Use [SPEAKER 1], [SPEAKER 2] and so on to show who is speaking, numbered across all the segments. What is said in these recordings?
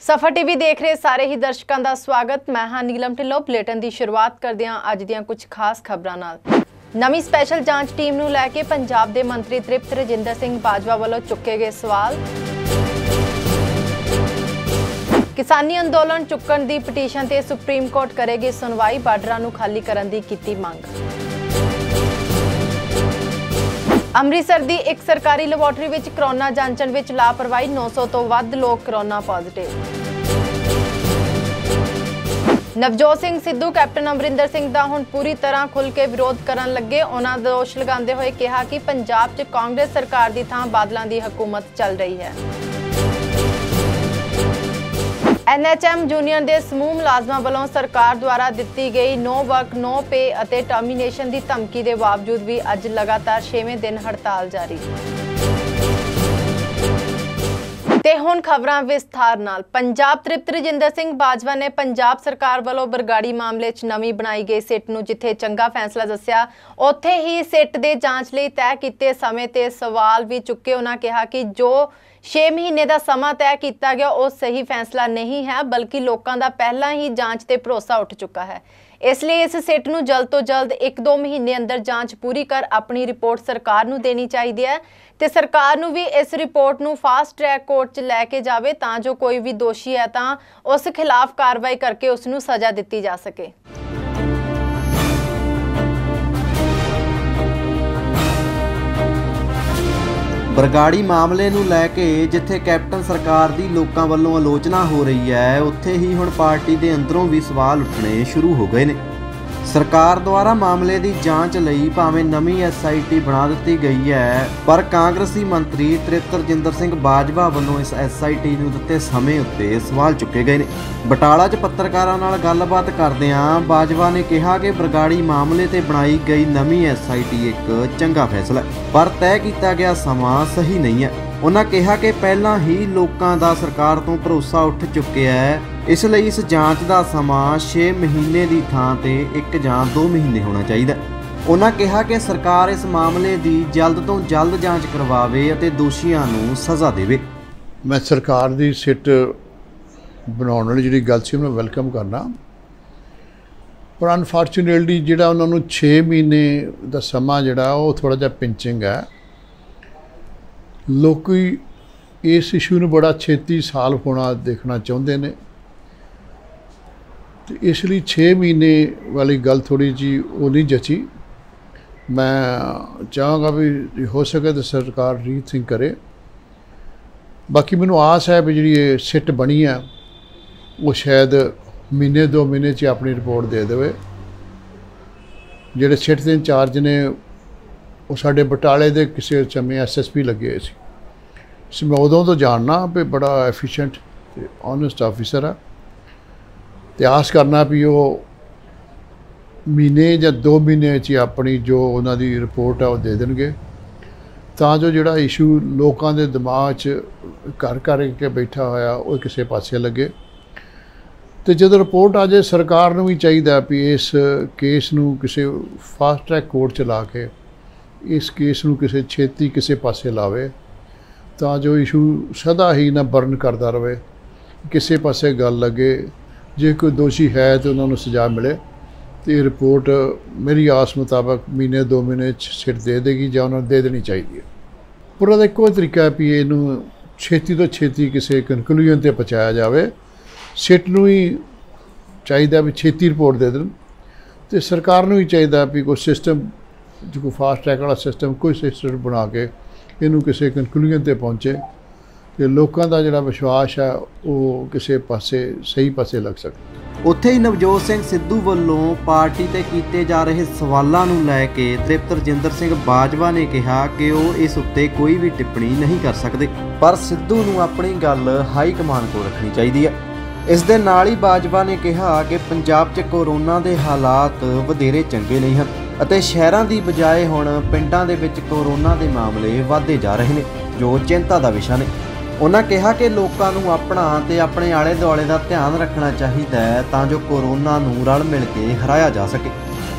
[SPEAKER 1] सफर TV देख रहे सारे ही दर्शकों का स्वागत। मैं हाँ नीलम ढिल्लों। बुलेटिन की शुरुआत करते हैं अज दी कुछ खास खबरों नाल। नवी स्पैशल जांच टीम नूं लैके पंजाब के मंत्री तृप्त रजिंदर सिंह बाजवा वालों चुके गए सवाल। किसानी अंदोलन चुकण की पटीशन ते सुप्रीम कोर्ट करेगी सुनवाई। बार्डरां नूं खाली करन दी कीती मंग। अमृतसर की एक सरकारी लैबोरेटरी में कोरोना जांचण में लापरवाही। 900 तो वध लोग corona positive. Navjot Singh Sidhu captain Amarinder Singh का हुण पूरी तरह खुल के विरोध करन लगे। उन्होंने दोष लगाते हुए कहा कि पंजाब च कांग्रेस सरकार की थां बादलों की हुकूमत चल रही है। NHM यूनियन के समूह मुलाजमां वालों सरकार द्वारा दी गई नो वर्क नो पे और टर्मीनेशन की धमकी के बावजूद भी अज लगातार 6वें दिन हड़ताल जारी। ते हुण खबरां विस्तार नाल। पंजाब तृप्त रजिंदर सिंह बाजवा ने पंजाब सरकार वालों बरगाड़ी मामले च नवीं बनाई गई सिट नूं जिथे चंगा फैसला दस्सिया, उत्थे ही सिट दे जांच लई तय कीते समय ते सवाल भी चुके। उन्होंने कहा कि जो 6 महीने का समा तय किया गया वो सही फैसला नहीं है, बल्कि लोगों का पहला ही जांच ते भरोसा उठ चुका है। इसलिए इस सिट नूं जल्द तो जल्द 1-2 महीने अंदर जांच पूरी कर अपनी रिपोर्ट सरकार नूं देनी चाहिए है ते सरकार नूं भी इस रिपोर्ट नूं फास्ट ट्रैक कोर्ट च लैके जावे तां जो कोई भी दोषी है तां उस खिलाफ कार्रवाई करके उसनूं सज़ा दित्ती जा सके।
[SPEAKER 2] बरगाड़ी मामले नूं लैके जिथे कैप्टन सरकार दी लोकां वल्लों आलोचना हो रही है, उत्थे ही हुण पार्टी दे अंदरों भी सवाल उठने शुरू हो गए ने। सरकार द्वारा मामले की जांच लई भावें नवीं SIT बना दी गई है, पर कांग्रेसी मंत्री तृप्त रजिंदर सिंह बाजवा वालों इस SIT नूं दित्ते समय उत्ते सवाल चुके गए ने। बटाला च पत्रकारां नाल गलबात करदिआं बाजवा ने कहा कि बरगाड़ी मामले ते बनाई गई नवीं SIT एक चंगा फैसला है, पर तय किया गया समा सही नहीं है। उन्होंने कहा कि पहला ही लोगों का सरकार तो भरोसा उठ चुके है, इसलिए इस जांच का समा 6 महीने की थां ते 1 ਜਾਂ 2 महीने होना चाहिए। उन्होंने कहा कि सरकार इस मामले की जल्द तो जल्द जांच करवावे अते दोषियों नूं सज़ा देवे।
[SPEAKER 3] मैं सरकार की सिट बनाने वाली जी गल सी मैं वेलकम करना, पर अनफॉर्चुनेटली जिहड़ा उन्होंने 6 महीने का समा जिहड़ा वो थोड़ा जिहा पिंचिंग है। लोग इस इशू में बड़ा छेती सॉल्व होना देखना चाहते हैं, तो इसलिए 6 महीने वाली गल थोड़ी जी वो नहीं जची। मैं चाहांगा भी हो सके तो सरकार रीथिंक करे। बाकी मैनू आस है भी जी सिट बनी है वो शायद महीने 2 महीने च अपनी रिपोर्ट दे देवे। जिहड़े सिट के इंचार्ज ने वो साडे बटाले दे किसी समय SSP लगे सी। मैं उदों तो जानना भी बड़ा एफिशिएंट ते ऑनेस्ट ऑफिसर है, तो आस करना भी वो महीने या 2 महीने च अपनी जो उन्हों की रिपोर्ट है वो दे देंगे, तां जो जिहड़ा इशू लोगों के दिमाग च घर घर के बैठा होया वो किसी पासे लगे। तो जो रिपोर्ट आ जाए सरकार नूं भी चाहिए भी इस केस नूं किसी फास्ट ट्रैक कोर्ट च ला के इस केस नूं किसी छेती किसी पासे लावे, तां जो इशू सदा ही ना बर्न करता रहे, किसी पासे गल लगे। जे कोई दोषी है तो उन्होंने सज़ा मिले, तो ये रिपोर्ट मेरी आस मुताबिक महीने 2 महीने सिट दे देगी या उन्होंने दे देनी चाहिए। पर उसका एको तरीका है भी इनू छेती तो छेती किसी कनकलूजन पर पहुँचाया जाए। सिट नूं ही चाहिए भी छेती रिपोर्ट दे देन, तो सरकार नूं भी चाहिए भी कोई सिस्टम जो कोई फास्ट ट्रैक वाला सिस्टम कोई सिस्टम बना के इनू किसी कनकलूजन पर पहुँचे, तो लोगों का जिहड़ा विश्वास है वो किसी पासे सही पासे लग सके।
[SPEAKER 2] उत्थे ही नवजोत सिंह सिद्धू वालों पार्टी ते कीते जा रहे सवालों नूं लैके तृप्त रजिंदर सिंह बाजवा ने कहा कि वो इस उत्ते कोई भी टिप्पणी नहीं कर सकते, पर सिद्धू नूं अपनी गल हाई कमान को रखनी चाहिए है। इस दे नाल ही बाजवा ने कहा कि पंजाब च कोरोना के हालात वधेरे चंगे नहीं हैं ਅਤੇ शहरों की बजाय हुण पिंडां दे विच कोरोना के मामले वधदे जा रहे हैं, जो चिंता का विषय ने। उन्होंने कहा कि लोगों को अपना ते अपने आले दुआले का ध्यान रखना चाहिए तां जो कोरोना नूं रल मिल के हराया जा सके।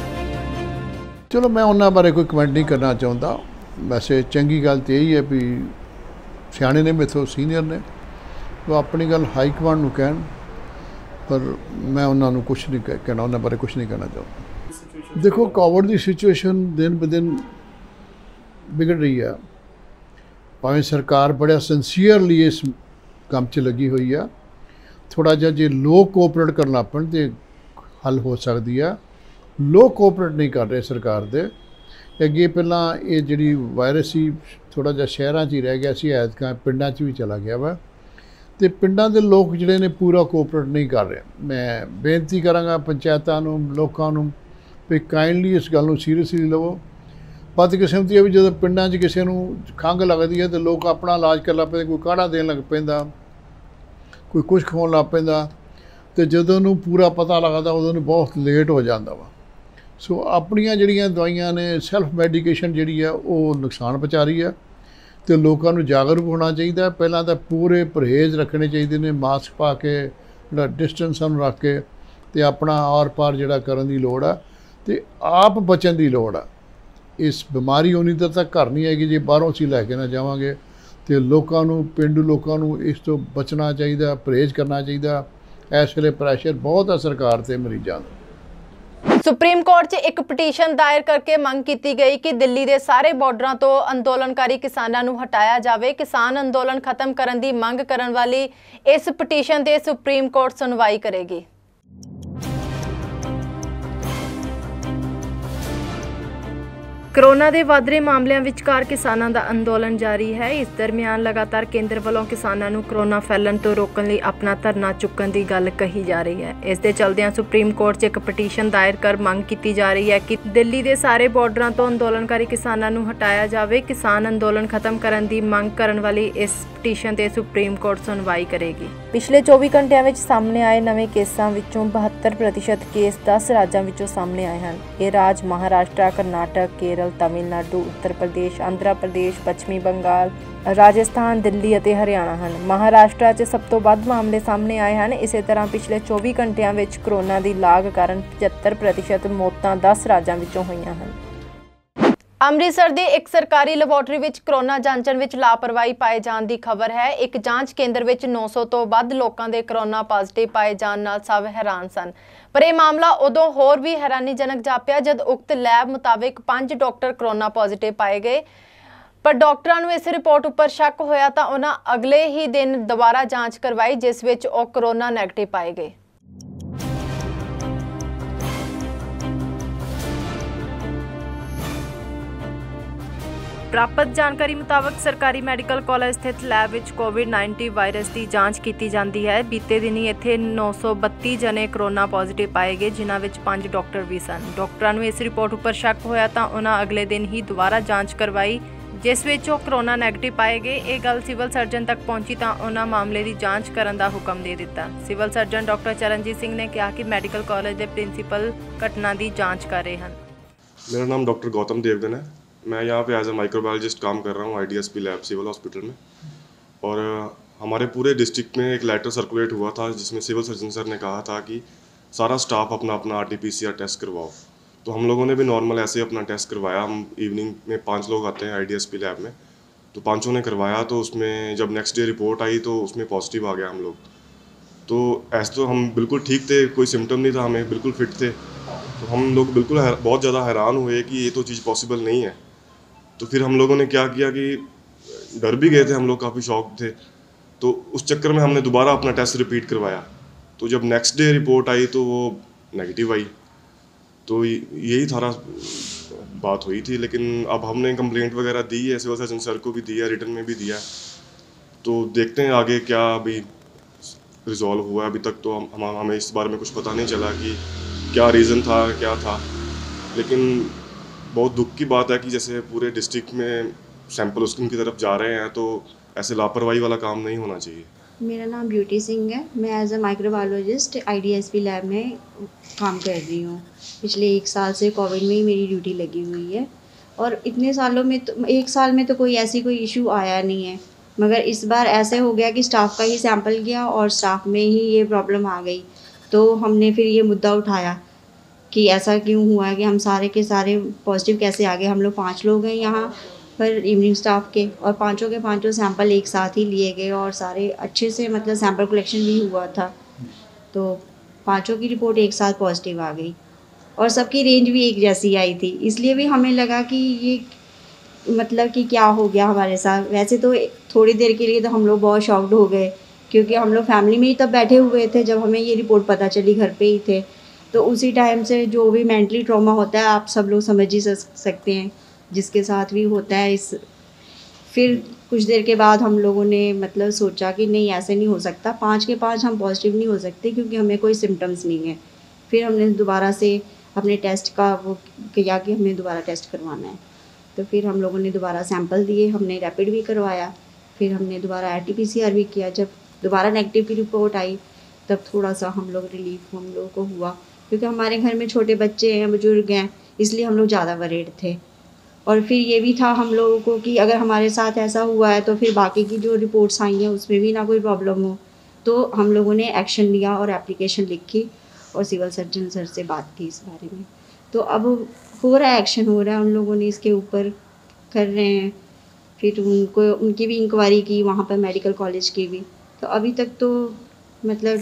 [SPEAKER 3] चलो मैं उन्होंने बारे कोई कमेंट नहीं करना चाहता। वैसे चंगी गल तो यही है भी सियाणे ने मेथों सीनियर ने ਉਹ ਆਪਣੀ ਗੱਲ ਹਾਈ ਕਮਾਂਡ ਨੂੰ ਕਹਿਣ, ਪਰ ਮੈਂ ਉਹਨਾਂ ਨੂੰ ਕੁਛ ਨਹੀਂ ਕਹਿਣਾ, ਉਹਨਾਂ ਬਾਰੇ ਕੁਛ ਨਹੀਂ ਕਹਿਣਾ ਚਾਹੁੰਦਾ। ਦੇਖੋ ਕੋਵਿਡ ਦੀ ਸਿਚੁਏਸ਼ਨ ਦਿਨ ਬ ਦਿਨ ਵਿਗੜ ਰਹੀ ਹੈ, ਭਾਵੇਂ ਸਰਕਾਰ ਬੜਾ ਸਿੰਸੀਅਰਲੀ ਇਸ ਕੰਮ 'ਚ ਲੱਗੀ ਹੋਈ ਆ। ਥੋੜ੍ਹਾ ਜਿਹਾ ਜੇ ਲੋਕ ਕੋਆਪਰੇਟ ਕਰਨ ਲੱਗ ਪੈਣ ਤਾਂ ਹੱਲ ਹੋ ਸਕਦੀ ਆ। ਲੋਕ ਕੋਆਪਰੇਟ ਨਹੀਂ ਕਰ ਰਹੇ ਸਰਕਾਰ ਦੇ ਅੱਗੇ। ਪਹਿਲਾਂ ਇਹ ਜਿਹੜੀ ਵਾਇਰਸ ਸੀ ਥੋੜ੍ਹਾ ਜਿਹਾ ਸ਼ਹਿਰਾਂ 'ਚ ਹੀ ਰਹਿ ਗਿਆ ਸੀ, ਐਤਕਾਂ ਪਿੰਡਾਂ 'ਚ ਵੀ ਚਲਾ ਗਿਆ ਵਾ, ਅਤੇ ਪਿੰਡਾਂ ਦੇ ਲੋਕ ਜਿਹੜੇ ਨੇ ਪੂਰਾ ਕੋਆਪਰੇਟ ਨਹੀਂ ਕਰ ਰਹੇ। ਮੈਂ ਬੇਨਤੀ ਕਰਾਂਗਾ ਪੰਚਾਇਤਾਂ ਨੂੰ, ਲੋਕਾਂ ਨੂੰ ਵੀ ਕਾਈਂਡਲੀ ਇਸ ਗੱਲ ਨੂੰ ਸੀਰੀਅਸਲੀ ਲਵੋ। ਬਦਕਿਸਮਤੀ ਹੈ ਵੀ ਜਦੋਂ ਪਿੰਡਾਂ 'ਚ ਕਿਸੇ ਨੂੰ ਖੰਘ ਲੱਗਦੀ ਹੈ ਤਾਂ ਲੋਕ ਆਪਣਾ ਇਲਾਜ ਕਰਨ ਲੱਗ ਪੈਂਦੇ, ਕੋਈ ਕਾੜਾ ਦੇਣ ਲੱਗ ਪੈਂਦਾ, ਕੋਈ ਕੁਛ ਖਵਾਉਣ ਲੱਗ ਪੈਂਦਾ, ਅਤੇ ਜਦੋਂ ਉਹਨੂੰ ਪੂਰਾ ਪਤਾ ਲੱਗਦਾ ਉਦੋਂ ਨੂੰ ਬਹੁਤ ਲੇਟ ਹੋ ਜਾਂਦਾ ਵਾ। ਸੋ ਆਪਣੀਆਂ ਜਿਹੜੀਆਂ ਦਵਾਈਆਂ ਨੇ, ਸੈਲਫ ਮੈਡੀਕੇਸ਼ਨ ਜਿਹੜੀ ਆ ਉਹ ਨੁਕਸਾਨ ਪਹੁੰਚਾ ਰਹੀ ਆ, ਅਤੇ ਲੋਕਾਂ ਨੂੰ ਜਾਗਰੂਕ ਹੋਣਾ ਚਾਹੀਦਾ। ਪਹਿਲਾਂ ਤਾਂ ਪੂਰੇ ਪਰਹੇਜ਼ ਰੱਖਣੇ ਚਾਹੀਦੇ ਨੇ, ਮਾਸਕ ਪਾ ਕੇ, ਜਿਹੜਾ ਡਿਸਟੈਂਸ ਨੂੰ ਰੱਖ ਕੇ, ਅਤੇ ਆਪਣਾ ਆਰ ਪਾਰ ਜਿਹੜਾ ਕਰਨ ਦੀ ਲੋੜ ਆ, ਅਤੇ ਆਪ ਬਚਣ ਦੀ ਲੋੜ ਆ। ਇਸ ਬਿਮਾਰੀ ਉਨੀ ਦੇਰ ਤੱਕ ਘਰ ਨਹੀਂ ਆਏਗੀ ਜੇ ਬਾਹਰੋਂ ਅਸੀਂ ਲੈ ਕੇ ਨਾ ਜਾਵਾਂਗੇ। ਅਤੇ ਲੋਕਾਂ ਨੂੰ, ਪੇਂਡੂ ਲੋਕਾਂ ਨੂੰ ਇਸ ਤੋਂ ਬਚਣਾ ਚਾਹੀਦਾ, ਪਰਹੇਜ਼ ਕਰਨਾ ਚਾਹੀਦਾ। ਇਸ ਵੇਲੇ ਪ੍ਰੈਸ਼ਰ ਬਹੁਤ ਆ ਸਰਕਾਰ 'ਤੇ ਮਰੀਜ਼ਾਂ ਦਾ।
[SPEAKER 1] ਸੁਪਰੀਮ ਕੋਰਟ 'ਚ ਇੱਕ ਪਟੀਸ਼ਨ ਦਾਇਰ ਕਰਕੇ ਮੰਗ ਕੀਤੀ ਗਈ ਕਿ ਦਿੱਲੀ ਦੇ ਸਾਰੇ ਬਾਰਡਰਾਂ ਤੋਂ ਅੰਦੋਲਨਕਾਰੀ ਕਿਸਾਨਾਂ ਨੂੰ ਹਟਾਇਆ ਜਾਵੇ। ਕਿਸਾਨ ਅੰਦੋਲਨ ਖਤਮ ਕਰਨ ਦੀ ਮੰਗ ਕਰਨ ਵਾਲੀ ਇਸ ਪਟੀਸ਼ਨ ਤੇ ਸੁਪਰੀਮ ਕੋਰਟ ਸੁਣਵਾਈ ਕਰੇਗੀ। ਕੋਰੋਨਾ ਦੇ ਵੱਧ ਰਹੇ ਮਾਮਲਿਆਂ ਵਿਚਕਾਰ ਕਿਸਾਨਾਂ ਦਾ ਅੰਦੋਲਨ ਜਾਰੀ ਹੈ। ਇਸ ਦਰਮਿਆਨ ਲਗਾਤਾਰ ਕੇਂਦਰ ਵੱਲੋਂ ਕਿਸਾਨਾਂ ਨੂੰ ਕੋਰੋਨਾ ਫੈਲਣ ਤੋਂ ਰੋਕਣ ਲਈ ਆਪਣਾ ਧਰਨਾ ਚੁੱਕਣ ਦੀ ਗੱਲ ਕਹੀ ਜਾ ਰਹੀ ਹੈ। ਇਸ ਦੇ ਚਲਦਿਆਂ ਸੁਪਰੀਮ ਕੋਰਟ 'ਚ ਇੱਕ ਪਟੀਸ਼ਨ ਦਾਇਰ ਕਰ ਮੰਗ ਕੀਤੀ ਜਾ ਰਹੀ ਹੈ ਕਿ ਦਿੱਲੀ ਦੇ ਸਾਰੇ ਬਾਰਡਰਾਂ ਤੋਂ ਅੰਦੋਲਨਕਾਰੀ ਕਿਸਾਨਾਂ ਨੂੰ ਹਟਾਇਆ ਜਾਵੇ। ਕਿਸਾਨ ਅੰਦੋਲਨ ਖਤਮ ਕਰਨ ਦੀ ਮੰਗ ਕਰਨ ਵਾਲੀ ਇਸ ਪਟੀਸ਼ਨ ਤੇ ਸੁਪਰੀਮ ਕੋਰਟ ਸੁਣਵਾਈ ਕਰੇਗੀ। ਪਿਛਲੇ 24 ਘੰਟਿਆਂ ਵਿੱਚ ਸਾਹਮਣੇ ਆਏ ਨਵੇਂ ਕੇਸਾਂ ਵਿੱਚੋਂ 72% ਕੇਸ 10 ਰਾਜਾਂ ਵਿੱਚੋਂ ਸਾਹਮਣੇ ਆਏ ਹਨ। ਇਹ ਰਾਜ ਮਹਾਰਾਸ਼ਟਰ, ਕਰਨਾਟਕ, ਕੇਰਲ, तमिलनाडु, उत्तर प्रदेश, आंध्र प्रदेश, पश्चिमी बंगाल, राजस्थान, दिल्ली ਅਤੇ ਹਰਿਆਣਾ ਹਨ। ਮਹਾਰਾਸ਼ਟਰ 'ਚ ਸਭ ਤੋਂ ਵੱਧ ਮਾਮਲੇ ਸਾਹਮਣੇ ਆਏ ਹਨ। ਇਸੇ ਤਰ੍ਹਾਂ ਪਿਛਲੇ 24 ਘੰਟਿਆਂ ਵਿੱਚ ਕੋਰੋਨਾ ਦੀ ਲਾਗ ਕਾਰਨ 75% ਮੌਤਾਂ 10 ਰਾਜਾਂ ਵਿੱਚੋਂ ਹੋਈਆਂ ਹਨ। ਅੰਮ੍ਰਿਤਸਰ ਦੇ ਇੱਕ ਸਰਕਾਰੀ ਲੈਬੋਰਟਰੀ ਵਿੱਚ ਕੋਰੋਨਾ ਜਾਂਚਣ ਵਿੱਚ ਲਾਪਰਵਾਹੀ ਪਾਏ ਜਾਣ ਦੀ ਖਬਰ ਹੈ। ਇੱਕ ਜਾਂਚ ਕੇਂਦਰ ਵਿੱਚ 900 ਤੋਂ ਵੱਧ ਲੋਕਾਂ ਦੇ ਕੋਰੋਨਾ ਪੋਜ਼ਿਟਿਵ ਪਾਏ ਜਾਣ ਨਾਲ ਸਭ ਹੈਰਾਨ ਸਨ। ਪਰ ਇਹ ਮਾਮਲਾ ਉਦੋਂ ਹੋਰ ਵੀ ਹੈਰਾਨੀਜਨਕ ਜਾਪਿਆ ਜਦ ਉਕਤ ਲੈਬ ਮੁਤਾਬਿਕ 5 ਡਾਕਟਰ ਕੋਰੋਨਾ ਪੋਜ਼ਿਟਿਵ ਪਾਏ ਗਏ। ਪਰ ਡਾਕਟਰਾਂ ਨੂੰ ਇਸ ਰਿਪੋਰਟ ਉੱਪਰ ਸ਼ੱਕ ਹੋਇਆ ਤਾਂ ਉਹਨਾਂ ਅਗਲੇ ਹੀ ਦਿਨ ਦੁਬਾਰਾ ਜਾਂਚ ਕਰਵਾਈ, ਜਿਸ ਵਿੱਚ ਉਹ ਕੋਰੋਨਾ ਨੈਗੇਟਿਵ ਪਾਏ ਗਏ। ਪ੍ਰਾਪਤ ਜਾਣਕਾਰੀ ਮੁਤਾਬਕ ਸਰਕਾਰੀ ਮੈਡੀਕਲ ਕਾਲਜ ਸਥਿਤ ਲੈਬ ਵਿੱਚ ਕੋਵਿਡ-19 ਵਾਇਰਸ ਦੀ ਜਾਂਚ ਕੀਤੀ ਜਾਂਦੀ ਹੈ। ਬੀਤੇ ਦਿਨੀ ਇੱਥੇ 932 ਜਣੇ ਕੋਰੋਨਾ ਪੋਜ਼ਿਟਿਵ ਪਾਏ ਗਏ, ਜਿਨ੍ਹਾਂ ਵਿੱਚ 5 ਡਾਕਟਰ ਵੀ ਸਨ। ਡਾਕਟਰਾਂ ਨੂੰ ਇਸ ਰਿਪੋਰਟ ਉੱਪਰ ਸ਼ੱਕ ਹੋਇਆ ਤਾਂ ਉਹਨਾਂ ਅਗਲੇ ਦਿਨ ਹੀ ਦੁਬਾਰਾ ਜਾਂਚ ਕਰਵਾਈ, ਜਿਸ ਵਿੱਚ ਉਹ ਕੋਰੋਨਾ ਨੈਗੇਟਿਵ ਪਾਏ ਗਏ। ਇਹ ਗੱਲ ਸਿਵਲ ਸਰਜਨ ਤੱਕ ਪਹੁੰਚੀ ਤਾਂ ਉਹਨਾਂ ਮਾਮਲੇ ਦੀ ਜਾਂਚ ਕਰਨ ਦਾ ਹੁਕਮ ਦੇ ਦਿੱਤਾ। Civil surgeon doctor Charanjit Singh ਨੇ ਕਿਹਾ ਕਿ ਮੈਡੀਕਲ ਕਾਲਜ ਦੇ ਪ੍ਰਿੰਸੀਪਲ ਘਟਨਾ ਦੀ ਜਾਂਚ ਕਰ ਰਹੇ ਹਨ।
[SPEAKER 4] मेरा नाम डॉक्टर गौतम देवगन है। मैं यहाँ पे एज ए माइक्रोबायोलॉजिस्ट काम कर रहा हूँ IDSP लैब सिविल हॉस्पिटल में। और हमारे पूरे डिस्ट्रिक्ट में एक लेटर सर्कुलेट हुआ था जिसमें सिविल सर्जन सर ने कहा था कि सारा स्टाफ अपना अपना RT-PCR टेस्ट करवाओ। तो हम लोगों ने भी नॉर्मल ऐसे अपना टेस्ट करवाया। हम इवनिंग में 5 लोग आते हैं IDSP लैब में, तो 5 ने करवाया। तो उसमें जब नेक्स्ट डे रिपोर्ट आई तो उसमें पॉजिटिव आ गया हम लोग। तो ऐसे तो हम बिल्कुल ठीक थे, कोई सिम्टम नहीं था, हमें बिल्कुल फिट थे। तो हम लोग बिल्कुल बहुत ज़्यादा हैरान हुए कि ये तो चीज़ पॉसिबल नहीं है। तो फिर हम लोगों ने क्या किया कि डर भी गए थे, हम लोग काफ़ी शॉक थे। तो उस चक्कर में हमने दोबारा अपना टेस्ट रिपीट करवाया। तो जब नेक्स्ट डे रिपोर्ट आई तो वो नेगेटिव आई। तो यही सारा बात हुई थी। लेकिन अब हमने कंप्लेंट वगैरह दी है, सिविल सर्जन सर को भी दी है, रिटर्न में भी दिया है। तो देखते हैं आगे क्या अभी रिजॉल्व हुआ है। अभी तक तो हमें इस बारे में कुछ पता नहीं चला कि क्या रीज़न था, क्या था। लेकिन बहुत दुख की बात है कि जैसे पूरे डिस्ट्रिक्ट में सैंपल उनकी तरफ जा रहे हैं, तो ऐसे लापरवाही वाला काम नहीं होना चाहिए।
[SPEAKER 5] मेरा नाम ब्यूटी सिंह है। मैं as a microbiologist IDSP lab में काम कर रही हूँ। पिछले 1 साल से कोविड में ही मेरी ड्यूटी लगी हुई है। और इतने सालों में तो 1 साल में तो कोई इशू आया नहीं है, मगर इस बार ऐसे हो गया कि स्टाफ का ही सैंपल गया और स्टाफ में ही ये प्रॉब्लम आ गई। तो हमने फिर ये मुद्दा उठाया कि ऐसा क्यों हुआ है कि हम सारे के सारे पॉजिटिव कैसे आ गए। हम लोग 5 लोग हैं यहाँ, पर इवनिंग स्टाफ के, और पांचों के पांचों सैंपल एक साथ ही लिए गए और सारे अच्छे से मतलब सैंपल कलेक्शन भी हुआ था, तो पांचों की रिपोर्ट एक साथ पॉजिटिव आ गई और सबकी रेंज भी एक जैसी आई थी। इसलिए भी हमें लगा कि ये मतलब कि क्या हो गया हमारे साथ। वैसे तो थोड़ी देर के लिए तो हम लोग बहुत शॉक्ड हो गए, क्योंकि हम लोग फैमिली में ही तब बैठे हुए थे जब हमें ये रिपोर्ट पता चली, घर पे ही थे। तो उसी टाइम से जो भी मेंटली ट्रॉमा होता है आप सब लोग समझ ही सकते हैं, जिसके साथ भी होता है। फिर कुछ देर के बाद हम लोगों ने मतलब सोचा कि नहीं, ऐसे नहीं हो सकता, 5 के 5 हम पॉजिटिव नहीं हो सकते क्योंकि हमें कोई सिम्टम्स नहीं है। फिर हमने दोबारा से अपने टेस्ट का वो किया कि हमें दोबारा टेस्ट करवाना है। तो फिर हम लोगों ने दोबारा सैंपल दिए, हमने रैपिड भी करवाया, फिर हमने दोबारा RT-PCR भी किया। जब दोबारा नेगेटिव की रिपोर्ट आई तब थोड़ा सा हम लोगों को हुआ, क्योंकि हमारे घर में छोटे बच्चे हैं, बुजुर्ग हैं, इसलिए हम लोग ज़्यादा वरीड थे। और फिर ये भी था हम लोगों को कि अगर हमारे साथ ऐसा हुआ है तो फिर बाकी की जो रिपोर्ट्स आई हैं उसमें भी ना कोई प्रॉब्लम हो। तो हम लोगों ने एक्शन लिया और एप्लीकेशन लिखी और सिविल सर्जन सर से बात की इस बारे में। तो अब हो रहा है, एक्शन हो रहा है, उन लोगों ने इसके ऊपर कर रहे हैं। फिर उनकी भी इंक्वायरी की वहाँ पर, मेडिकल कॉलेज की भी। तो अभी तक तो मतलब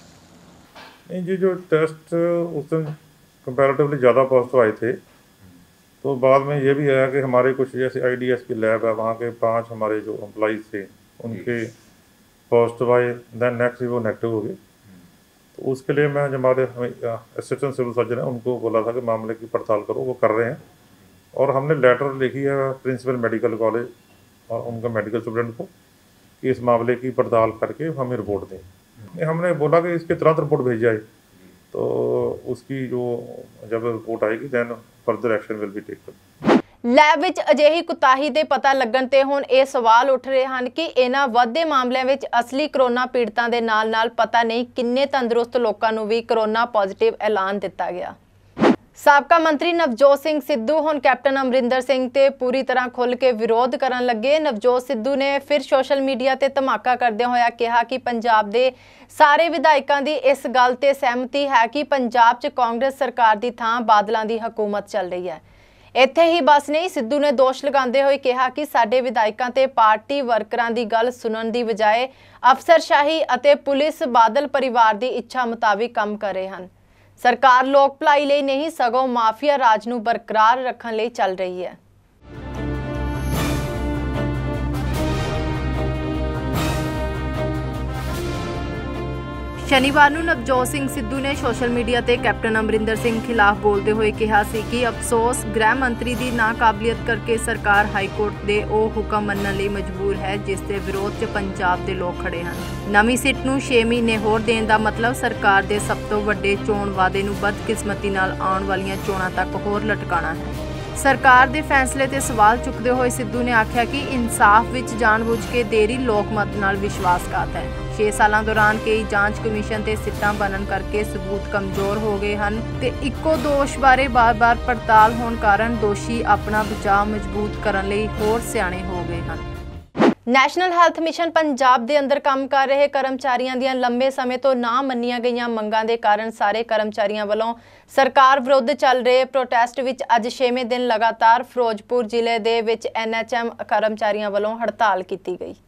[SPEAKER 6] नहीं जी, जो टेस्ट उस दिन कंपैरेटिवली ज़्यादा पॉजिटिव आए थे, तो बाद में ये भी आया कि हमारे कुछ जैसे IDSP लैब है, वहाँ के 5 हमारे जो एम्प्लॉइज़ थे उनके पॉजिटिव आए, देन नेक्स्ट वो नेगेटिव हो गए। तो उसके लिए मैं जो हमारे असिस्टेंट सिविल सर्जन है उनको बोला था कि मामले की पड़ताल करो, वो कर रहे हैं। और हमने लेटर लिखी है प्रिंसिपल मेडिकल कॉलेज और उनका मेडिकल स्टूडेंट को कि इस मामले की पड़ताल करके हमें रिपोर्ट दें। हमने बोला कि इसके तुरंत रिपोर्ट भेज जाए, तो उसकी जो जब रिपोर्ट आएगी then further action will be taken.
[SPEAKER 1] Lab ਵਿੱਚ ਅਜਿਹੀ ਕੁਤਾਹੀ ਦੇ ਪਤਾ ਲੱਗਣ ਤੇ ਹੁਣ ਇਹ ਸਵਾਲ ਉੱਠ ਰਹੇ ਹਨ ਕਿ ਇਹਨਾਂ ਵੱਧਦੇ ਮਾਮਲਿਆਂ ਵਿੱਚ ਅਸਲੀ ਕਰੋਨਾ ਪੀੜਤਾਂ ਦੇ ਨਾਲ-ਨਾਲ ਪਤਾ ਨਹੀਂ ਕਿੰਨੇ ਤੰਦਰੁਸਤ ਲੋਕਾਂ ਨੂੰ ਵੀ ਕਰੋਨਾ ਪੋਜ਼ਿਟਿਵ ਐਲਾਨ ਦਿੱਤਾ ਗਿਆ। ਸਾਬਕਾ ਮੰਤਰੀ ਨਵਜੋਤ ਸਿੰਘ ਸਿੱਧੂ ਹੁਣ ਕੈਪਟਨ ਅਮਰਿੰਦਰ ਸਿੰਘ ਤੇ ਪੂਰੀ ਤਰ੍ਹਾਂ ਖੁੱਲ੍ਹ ਕੇ ਵਿਰੋਧ ਕਰਨ ਲੱਗੇ। ਨਵਜੋਤ ਸਿੱਧੂ ਨੇ ਫਿਰ ਸੋਸ਼ਲ ਮੀਡੀਆ ਤੇ ਧਮਾਕਾ ਕਰਦਿਆਂ ਹੋਇਆ ਕਿਹਾ ਕਿ ਪੰਜਾਬ ਦੇ ਸਾਰੇ ਵਿਧਾਇਕਾਂ ਦੀ ਇਸ ਗੱਲ ਤੇ ਸਹਿਮਤੀ ਹੈ ਕਿ ਪੰਜਾਬ 'ਚ ਕਾਂਗਰਸ ਸਰਕਾਰ ਦੀ ਥਾਂ ਬਾਦਲਾਂ ਦੀ ਹਕੂਮਤ ਚੱਲ ਰਹੀ ਹੈ। ਇੱਥੇ ਹੀ ਬਸ ਨਹੀਂ, ਸਿੱਧੂ ਨੇ ਦੋਸ਼ ਲਗਾਉਂਦੇ ਹੋਏ ਕਿਹਾ ਕਿ ਸਾਡੇ ਵਿਧਾਇਕਾਂ ਤੇ ਪਾਰਟੀ ਵਰਕਰਾਂ ਦੀ ਗੱਲ ਸੁਣਨ ਦੀ ਬਜਾਏ ਅਫਸਰਸ਼ਾਹੀ ਅਤੇ ਪੁਲਿਸ ਬਾਦਲ ਪਰਿਵਾਰ ਦੀ ਇੱਛਾ ਮੁਤਾਬਿਕ ਕੰਮ ਕਰ ਰਹੇ ਹਨ। ਸਰਕਾਰ ਲੋਕ ਭਲਾਈ ਲਈ ਨਹੀਂ ਸਗੋਂ ਮਾਫੀਆ ਰਾਜ ਨੂੰ ਬਰਕਰਾਰ ਰੱਖਣ ਲਈ ਚੱਲ ਰਹੀ ਹੈ। शनिवार ਨੂੰ ਨਵਜੋਤ ਸਿੰਘ ਸਿੱਧੂ ਨੇ ਸੋਸ਼ਲ ਮੀਡੀਆ ਤੇ ਕੈਪਟਨ ਅਮਰਿੰਦਰ ਸਿੰਘ ਖਿਲਾਫ ਬੋਲਦੇ ਹੋਏ ਕਿਹਾ ਸੀ ਕਿ ਅਫਸੋਸ ਗ੍ਰਹਿ ਮੰਤਰੀ ਦੀ ਨਾਕਾਬਲੀਅਤ ਕਰਕੇ ਸਰਕਾਰ ਹਾਈ ਕੋਰਟ ਦੇ ਉਹ ਹੁਕਮ ਮੰਨਣ ਲਈ ਮਜਬੂਰ ਹੈ ਜਿਸ ਦੇ ਵਿਰੋਧ 'ਚ ਪੰਜਾਬ ਦੇ ਲੋਕ ਖੜੇ ਹਨ। ਨਵੀਂ ਸੀਟ ਨੂੰ 6 ਮਹੀਨੇ ਹੋਰ ਦੇਣ ਦਾ ਮਤਲਬ ਸਰਕਾਰ ਦੇ ਸਭ ਤੋਂ ਵੱਡੇ ਚੋਣ ਵਾਅਦੇ ਨੂੰ ਬਦਕਿਸਮਤੀ ਨਾਲ ਆਉਣ ਵਾਲੀਆਂ ਚੋਣਾਂ ਤੱਕ ਹੋਰ ਲਟਕਾਉਣਾ ਹੈ। ਸਰਕਾਰ ਦੇ ਫੈਸਲੇ ਤੇ ਸਵਾਲ ਚੁੱਕਦੇ ਹੋਏ ਸਿੱਧੂ ਨੇ ਆਖਿਆ ਕਿ ਇਨਸਾਫ ਵਿੱਚ ਜਾਣਬੁੱਝ ਕੇ ਦੇਰੀ ਲੋਕਮਤ ਨਾਲ ਵਿਸ਼ਵਾਸਘਾਤ ਹੈ। 6 ਸਾਲਾਂ ਦੌਰਾਨ ਕਈ ਜਾਂਚ ਕਮਿਸ਼ਨ ਤੇ ਸਿੱਟਾਂ ਬਣਨ ਕਰਕੇ ਸਬੂਤ ਕਮਜ਼ੋਰ ਹੋ ਗਏ ਹਨ ਤੇ ਇੱਕੋ ਦੋਸ਼ ਬਾਰੇ ਬਾਰ-ਬਾਰ ਪੜਤਾਲ ਹੋਣ ਕਾਰਨ ਦੋਸ਼ੀ ਆਪਣਾ ਬਚਾਅ ਮਜ਼ਬੂਤ ਕਰਨ ਲਈ ਹੋਰ ਸਿਆਣੇ ਹੋ ਗਏ ਹਨ। ਨੈਸ਼ਨਲ ਹੈਲਥ ਮਿਸ਼ਨ ਪੰਜਾਬ ਦੇ ਅੰਦਰ ਕੰਮ ਕਰ ਰਹੇ ਕਰਮਚਾਰੀਆਂ ਦੀਆਂ ਲੰਬੇ ਸਮੇਂ ਤੋਂ ਨਾ ਮੰਨੀਆਂ ਗਈਆਂ ਮੰਗਾਂ ਦੇ ਕਾਰਨ ਸਾਰੇ ਕਰਮਚਾਰੀਆਂ ਵੱਲੋਂ ਸਰਕਾਰ ਵਿਰੁੱਧ ਚੱਲ ਰਹੇ ਪ੍ਰੋਟੈਸਟ ਵਿੱਚ ਅੱਜ 6ਵੇਂ ਦਿਨ ਲਗਾਤਾਰ ਫਿਰੋਜ਼ਪੁਰ ਜ਼ਿਲ੍ਹੇ ਦੇ ਵਿੱਚ NHM ਕਰਮਚਾਰੀਆਂ ਵੱਲੋਂ ਹੜਤਾਲ ਕੀਤੀ ਗਈ।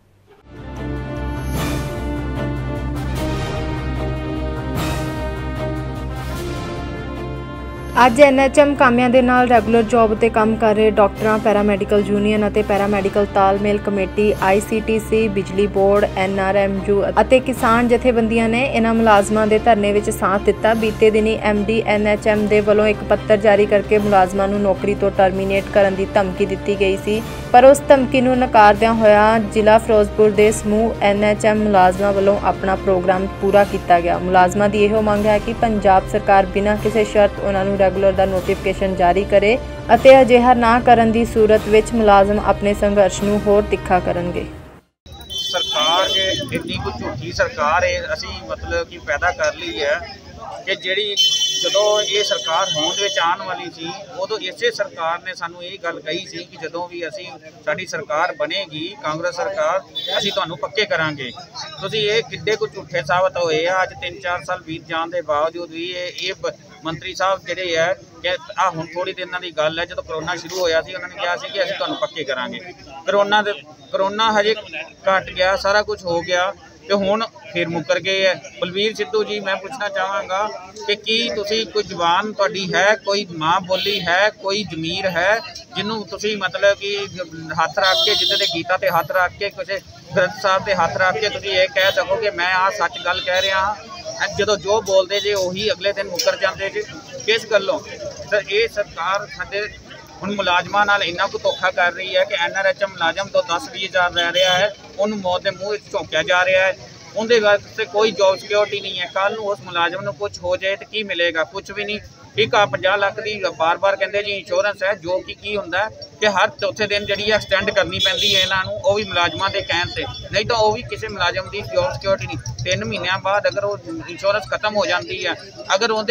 [SPEAKER 1] ਅੱਜ NHM ਕਾਮਿਆਂ ਦੇ ਨਾਲ ਰੈਗੂਲਰ ਜੌਬ ਤੇ ਕੰਮ ਕਰ ਰਹੇ ਡਾਕਟਰਾਂ, ਪੈਰਾਮੈਡੀਕਲ ਯੂਨੀਅਨ ਅਤੇ ਪੈਰਾਮੈਡੀਕਲ ਤਾਲਮੇਲ ਕਮੇਟੀ, ICTC, ਬਿਜਲੀ ਬੋਰਡ, NRMU ਅਤੇ ਕਿਸਾਨ ਜਥੇਬੰਦੀਆਂ ਨੇ ਇਹਨਾਂ ਮੁਲਾਜ਼ਮਾਂ ਦੇ ਧਰਨੇ ਵਿੱਚ ਸਾਥ ਦਿੱਤਾ। ਬੀਤੇ ਦਿਨੀ MD NHM ਦੇ ਵੱਲੋਂ ਇੱਕ ਪੱਤਰ ਜਾਰੀ ਕਰਕੇ ਮੁਲਾਜ਼ਮਾਂ ਨੂੰ ਨੌਕਰੀ ਤੋਂ ਟਰਮੀਨੇਟ ਕਰਨ ਦੀ ਧਮਕੀ ਦਿੱਤੀ ਗਈ ਸੀ, ਪਰ ਉਸ ਧਮਕੀ ਨੂੰ ਨਕਾਰਦਿਆਂ ਹੋਇਆ ਜ਼ਿਲ੍ਹਾ ਫਿਰੋਜ਼ਪੁਰ ਦੇ ਸਮੂਹ NHM ਮੁਲਾਜ਼ਮਾਂ ਵੱਲੋਂ ਆਪਣਾ ਪ੍ਰੋਗਰਾਮ ਪੂਰਾ ਕੀਤਾ ਗਿਆ। ਮੁਲਾਜ਼ਮਾਂ ਦੀ ਇਹੋ ਮੰਗ ਹੈ ਕਿ ਪੰਜਾਬ ਸਰਕਾਰ ਬਿਨਾਂ ਕਿਸੇ ਸ਼ਰਤ ਉਹਨਾਂ ਨੂੰ ਰੈਗੂਲਰ ਦਾ ਨੋਟੀਫਿਕੇਸ਼ਨ ਜਾਰੀ ਕਰੇ ਅਤੇ ਅਜਿਹਾ ਨਾ ਕਰਨ ਦੀ ਸੂਰਤ ਵਿੱਚ ਮੁਲਾਜ਼ਮ ਆਪਣੇ ਸੰਘਰਸ਼ ਨੂੰ ਹੋਰ ਤਿੱਖਾ ਕਰਨਗੇ।
[SPEAKER 7] ਸਰਕਾਰ ਜੇ ਇੰਨੀ ਕੁ ਝੂਠੀ ਸਰਕਾਰ ਹੈ ਅਸੀਂ ਮਤਲਬ ਕਿ ਪੈਦਾ ਕਰ ਲਈ ਹੈ ਕਿ ਜਿਹੜੀ ਜਦੋਂ ਇਹ ਸਰਕਾਰ ਹੋਂਦ ਵਿੱਚ ਆਉਣ ਵਾਲੀ ਸੀ ਉਦੋਂ ਇਸੇ ਸਰਕਾਰ ਨੇ ਸਾਨੂੰ ਇਹ ਗੱਲ ਕਹੀ ਸੀ ਕਿ ਜਦੋਂ ਵੀ ਸਾਡੀ ਸਰਕਾਰ ਬਣੇਗੀ ਕਾਂਗਰਸ ਸਰਕਾਰ ਅਸੀਂ ਤੁਹਾਨੂੰ ਪੱਕੇ ਕਰਾਂਗੇ। ਤੁਸੀਂ ਇਹ ਕਿੱਡੇ ਕੁ ਝੂਠੇ ਸਾਬਤ ਹੋਏ ਆ। ਅੱਜ 3-4 ਸਾਲ ਬੀਤ ਜਾਣ ਦੇ ਬਾਵਜੂਦ ਵੀ ਇਹ ਮੰਤਰੀ ਸਾਹਿਬ ਜਿਹੜੇ ਹੈ ਕਿ ਆ ਹੁਣ ਥੋੜੀ ਦਿਨਾਂ ਦੀ ਗੱਲ ਹੈ, ਜਦੋਂ ਕਰੋਨਾ ਸ਼ੁਰੂ ਹੋਇਆ ਸੀ ਉਹਨਾਂ ਨੇ ਕਿਹਾ ਸੀ ਕਿ ਅਸੀਂ ਤੁਹਾਨੂੰ ਪੱਕੇ ਕਰਾਂਗੇ। ਕਰੋਨਾ ਹਜੇ ਘਟ ਗਿਆ, ਸਾਰਾ ਕੁਝ ਹੋ ਗਿਆ ਤੇ ਹੁਣ ਫਿਰ ਮੁੱਕਰ ਗਏ ਹੈ। ਬਲਵੀਰ ਸਿੱਧੂ ਜੀ, ਮੈਂ ਪੁੱਛਣਾ ਚਾਹਾਂਗਾ ਕਿ ਕੀ ਤੁਸੀਂ ਕੋਈ ਜ਼ੁਬਾਨ ਤੁਹਾਡੀ ਹੈ, ਕੋਈ ਮਾਂ ਬੋਲੀ ਹੈ, ਕੋਈ ਜ਼ਮੀਰ ਹੈ ਜਿਹਨੂੰ ਤੁਸੀਂ ਮਤਲਬ ਕਿ ਹੱਥ ਰੱਖ ਕੇ, ਜਿੱਦਾਂ ਦੇ ਗੀਤਾ ਤੇ ਹੱਥ ਰੱਖ ਕੇ, ਕਿਸੇ ਗ੍ਰੰਥ ਸਾਹਿਬ ਤੇ ਹੱਥ ਰੱਖ ਕੇ ਤੁਸੀਂ ਇਹ ਕਹਿ ਸਕੋ ਕਿ ਮੈਂ ਆਹ ਸੱਚ ਗੱਲ ਕਹਿ ਰਿਹਾ ਹਾਂ। ਜਦੋਂ ਜੋ ਬੋਲਦੇ ਜੇ ਉਹੀ ਅਗਲੇ ਦਿਨ ਮੁੱਕਰ ਜਾਂਦੇ ਜੇ, ਕਿਸ ਗੱਲੋਂ? ਤਾਂ ਇਹ ਸਰਕਾਰ ਸਾਡੇ ਹੁਣ ਮੁਲਾਜ਼ਮਾਂ ਨਾਲ ਇੰਨਾ ਕੁ ਧੋਖਾ ਕਰ ਰਹੀ ਹੈ ਕਿ NRHM ਮੁਲਾਜ਼ਮ ਤੋਂ 10-20 ਹਜ਼ਾਰ ਲੈ ਰਿਹਾ ਹੈ, ਉਹਨੂੰ ਮੌਤ ਦੇ ਮੂੰਹ ਵਿੱਚ ਝੋਂਕਿਆ ਜਾ ਰਿਹਾ ਹੈ। ਉਹਦੇ ਵਾਸਤੇ ਕੋਈ ਜੋਬ ਸਿਕਿਉਰਿਟੀ ਨਹੀਂ ਹੈ। ਕੱਲ੍ਹ ਨੂੰ ਉਸ ਮੁਲਾਜ਼ਮ ਨੂੰ ਕੁਝ ਹੋ ਜਾਏ ਤਾਂ ਕੀ ਮਿਲੇਗਾ? ਕੁਝ ਵੀ ਨਹੀਂ। ਇੱਕ ਆ 50 ਲੱਖ ਦੀ ਬਾਰ-ਬਾਰ ਕਹਿੰਦੇ ਜੀ ਇੰਸ਼ੋਰੈਂਸ ਹੈ, ਜੋ ਕਿ ਕੀ ਹੁੰਦਾ ਕਿ ਹਰ ਚੌਥੇ ਦਿਨ ਜਿਹੜੀ ਐਕਸਟੈਂਡ ਕਰਨੀ ਪੈਂਦੀ ਹੈ ਇਹਨਾਂ ਨੂੰ, ਉਹ ਵੀ ਮੁਲਾਜ਼ਮਾਂ ਦੇ ਕਹਿਣ ਤੇ, ਨਹੀਂ ਤਾਂ ਉਹ ਵੀ ਕਿਸੇ ਮੁਲਾਜ਼ਮ ਦੀ ਜੋਬ ਸਿਕਿਉਰਿਟੀ ਨਹੀਂ। 3 ਮਹੀਨਿਆਂ ਬਾਅਦ ਅਗਰ ਉਹ ਇੰਸ਼ੋਰੈਂਸ ਖਤਮ ਹੋ ਜਾਂਦੀ ਹੈ, ਅਗਰ ਉਹਦੇ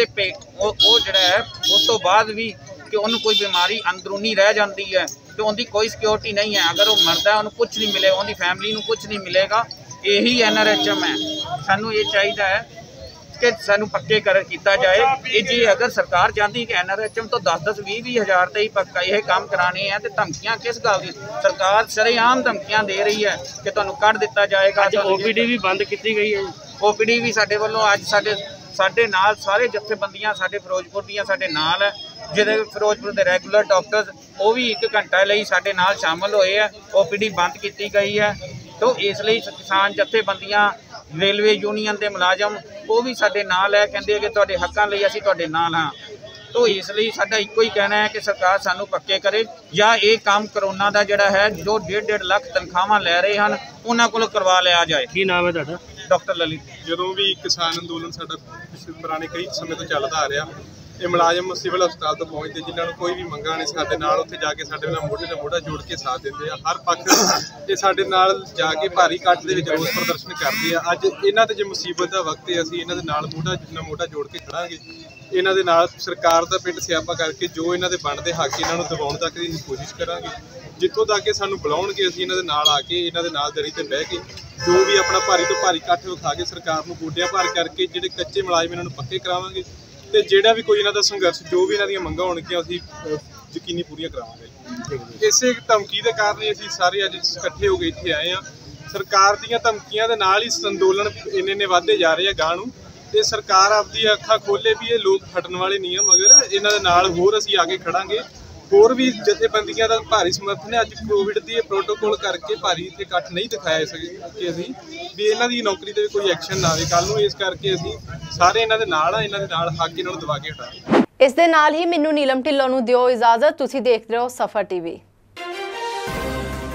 [SPEAKER 7] ਉਹ ਜਿਹੜਾ ਹੈ ਉਸ ਤੋਂ ਬਾਅਦ ਵੀ ਕਿ ਉਹਨੂੰ ਕੋਈ ਬਿਮਾਰੀ ਅੰਦਰੂਨੀ ਰਹਿ ਜਾਂਦੀ ਹੈ ਤੇ ਉਹਦੀ ਕੋਈ ਸਿਕਿਉਰਿਟੀ ਨਹੀਂ ਹੈ। ਅਗਰ ਉਹ ਮਰਦਾ ਉਹਨੂੰ ਕੁਝ ਨਹੀਂ ਮਿਲੇ, ਉਹਦੀ ਫੈਮਿਲੀ ਨੂੰ ਕੁਝ ਨਹੀਂ ਮਿਲੇਗਾ। ਇਹੀ NRHM ਹੈ। ਸਾਨੂੰ ਇਹ ਚਾਹੀਦਾ ਹੈ ਕਿ ਸਾਨੂੰ ਪੱਕੇ ਕੀਤਾ ਜਾਏ। ਇਹ ਜੇ ਅਗਰ ਸਰਕਾਰ ਚਾਹੁੰਦੀ ਕਿ NRHM ਤੋਂ 10-10, 20-20 ਹਜ਼ਾਰ ਤੇ ਹੀ ਪੱਕਾ ਇਹ ਕੰਮ ਕਰਾਣੇ ਹੈ ਤੇ ਧਮਕੀਆਂ ਕਿਸ ਗੱਲ ਦੀ? ਸਰਕਾਰ ਸ਼ਰੇਆਮ ਧਮਕੀਆਂ ਦੇ ਰਹੀ ਹੈ ਕਿ ਤੁਹਾਨੂੰ ਕੱਢ ਦਿੱਤਾ ਜਾਏਗਾ।
[SPEAKER 8] ਅੱਜ OPD ਵੀ ਬੰਦ ਕੀਤੀ ਗਈ ਹੈ।
[SPEAKER 7] OPD ਵੀ ਸਾਡੇ ਵੱਲੋਂ ਅੱਜ ਸਾਡੇ ਨਾਲ ਸਾਰੇ ਜਥੇਬੰਦੀਆਂ ਸਾਡੇ ਫਿਰੋਜ਼ਪੁਰ ਦੀਆਂ ਸਾਡੇ ਨਾਲ ਹੈ, ਜਿਹਦੇ ਫਿਰੋਜ਼ਪੁਰ ਦੇ ਰੈਗੂਲਰ ਡਾਕਟਰਸ ਉਹ ਵੀ 1 ਘੰਟਾ ਲਈ ਸਾਡੇ ਨਾਲ ਸ਼ਾਮਲ ਹੋਏ ਹੈ। OPD ਬੰਦ ਕੀਤੀ ਗਈ ਹੈ। तो इसलिए किसान जथेबंदियां, रेलवे यूनियन के मुलाजम वो भी साडे नाल है, कहते कि तुहाडे हक्कां लई असीं तुहाडे नाल हाँ। तो इसलिए साडा इक्को ही कहना है कि सरकार सानू पक्के करे या ये काम करोना का जिहड़ा है जो 1.5 लाख तनख्वाहां लै रहे हैं उन्हां कोलों करवा लिया जाए।
[SPEAKER 8] की नाम है तुहाडा?
[SPEAKER 7] डॉक्टर ललित।
[SPEAKER 9] ਜਦੋਂ ਵੀ ਕਿਸਾਨ ਅੰਦੋਲਨ ਸਾਡਾ ਪੁਰਾਣੇ ਕਈ ਸਮੇਂ ਤੋਂ ਚੱਲਦਾ ਆ ਰਿਹਾ, ਇਹ ਮੁਲਾਜ਼ਮ ਸਿਵਲ ਹਸਪਤਾਲ ਤੋਂ ਪਹੁੰਚਦੇ ਜਿਨ੍ਹਾਂ ਨੂੰ ਕੋਈ ਵੀ ਮੰਗਾਂ ਨਹੀਂ, ਸਾਡੇ ਨਾਲ ਉੱਥੇ ਜਾ ਕੇ ਸਾਡੇ ਨਾਲ ਮੋਢਾ ਜੋੜ ਕੇ ਸਾਥ ਦਿੰਦੇ ਆ ਹਰ ਪੱਖ ਤੇ ਸਾਡੇ ਨਾਲ ਜਾ ਕੇ ਭਾਰੀ ਇਕੱਠ ਦੇ ਵਿੱਚ ਰੋਸ ਪ੍ਰਦਰਸ਼ਨ ਕਰਦੇ ਆ। ਅੱਜ ਇਹਨਾਂ ਤੇ ਜੇ ਮੁਸੀਬਤ ਦਾ ਵਕਤ ਹੈ, ਅਸੀਂ ਇਹਨਾਂ ਦੇ ਨਾਲ ਮੋਢਾ ਜੋੜ ਕੇ ਖੜਾਂਗੇ। ਇਹਨਾਂ ਦੇ ਨਾਲ ਸਰਕਾਰ ਦਾ ਪਿੰਡ ਸਿਆਪਾ ਕਰਕੇ ਜੋ ਇਹਨਾਂ ਦੇ ਬਣਦੇ ਹੱਕ ਇਹਨਾਂ ਨੂੰ ਦਿਵਾਉਣ ਤੱਕ ਦੀ ਕੋਸ਼ਿਸ਼ ਕਰਾਂਗੇ। ਜਿੱਥੋਂ ਤੱਕ ਕਿ ਸਾਨੂੰ ਬੁਲਾਉਣਗੇ ਅਸੀਂ ਇਹਨਾਂ ਦੇ ਨਾਲ ਆ ਕੇ ਇਹਨਾਂ ਦੇ ਨਾਲ ਦਰੀ ਤੇ ਬਹਿ ਕੇ ਜੋ ਵੀ ਆਪਣਾ ਭਾਰੀ ਤੋਂ ਭਾਰੀ ਇਕੱਠ ਵਿਖਾ ਕੇ ਸਰਕਾਰ ਨੂੰ ਗੋਡਿਆਂ ਭਾਰ ਕਰਕੇ ਜਿਹੜੇ ਕੱਚੇ ਮੁਲਾਜ਼ਮ ਇਹਨਾਂ ਨੂੰ ਪੱਕੇ ਕਰਾਵਾਂਗੇ ਤੇ ਜਿਹੜਾ ਵੀ ਕੋਈ ਇਹਨਾਂ ਦਾ ਸੰਘਰਸ਼ ਜੋ ਵੀ ਇਹਨਾਂ ਦੀਆਂ ਮੰਗਾਂ ਹੋਣਗੀਆਂ ਅਸੀਂ ਯਕੀਨੀ ਪੂਰੀਆਂ ਕਰਾਵਾਂਗੇ। ਇਸੇ ਧਮਕੀ ਦੇ ਕਾਰਨ ਹੀ ਅਸੀਂ ਸਾਰੇ ਅੱਜ ਇਕੱਠੇ ਹੋ ਕੇ ਇੱਥੇ ਆਏ ਹਾਂ। ਸਰਕਾਰ ਦੀਆਂ ਧਮਕੀਆਂ ਦੇ ਨਾਲ ਹੀ ਅੰਦੋਲਨ ਇੰਨੇ ਵੱਧਦੇ ਜਾ ਰਹੇ ਆ ਗਾਂ ਨੂੰ, ਤੇ ਸਰਕਾਰ ਆਪਦੀ ਅੱਖਾਂ ਖੋਲੇ ਵੀ ਇਹ ਲੋਕ ਹਟਣ ਵਾਲੇ ਨਹੀਂ ਆ, ਮਗਰ ਇਹਨਾਂ ਦੇ ਨਾਲ ਹੋਰ ਅਸੀਂ ਆ ਕੇ ਖੜਾਂਗੇ। ਹੋਰ ਵੀ ਜਥੇਬੰਦੀਆਂ ਦਾ ਭਾਰੀ ਸਮਰਥਨ ਹੈ। ਅੱਜ ਕੋਵਿਡ ਦੀ ਪ੍ਰੋਟੋਕੋਲ ਕਰਕੇ ਭਾਰੀ ਇੱਥੇ ਇਕੱਠ ਨਹੀਂ ਦਿਖਾਇਆ ਕਿ ਅਸੀਂ ਵੀ ਇਹਨਾਂ ਦੀ ਨੌਕਰੀ ਤੇ ਵੀ ਕੋਈ ਐਕਸ਼ਨ ਨਾ ਆਵੇ ਕੱਲ੍ਹ ਨੂੰ। ਇਸ ਕਰਕੇ ਅਸੀਂ ਸਾਰੇ ਇਹਨਾਂ ਦੇ ਨਾਲ ਆ, ਇਹਨਾਂ ਦੇ ਨਾਲ ਹੱਕ ਇਹਨਾਂ ਨੂੰ ਦਵਾ ਕੇ ਹਟਾਂਗੇ।
[SPEAKER 1] ਇਸ ਦੇ ਨਾਲ ਹੀ ਮੈਨੂੰ ਨੀਲਮ ਢਿੱਲੋਂ ਨੂੰ ਦਿਓ ਇਜਾਜ਼ਤ। ਤੁਸੀਂ ਦੇਖਦੇ ਰਹੋ ਸਫਰ TV।